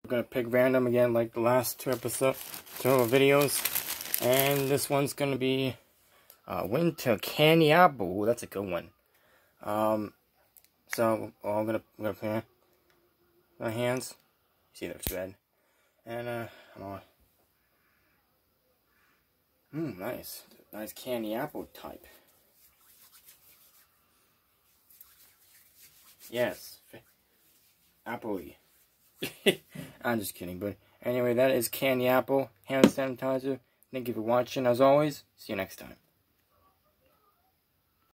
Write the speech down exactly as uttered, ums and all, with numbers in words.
We're gonna pick random again, like the last two episodes, two videos, and this one's gonna be uh, winter candy apple. Ooh, that's a good one. Um, so well, I'm gonna I'm gonna put my hands. See, they're red, and uh, I'm on. Mmm, nice, nice candy apple type. Yes, apple-y. I'm just kidding, but anyway, that is candy apple hand sanitizer. Thank you for watching. As always, see you next time.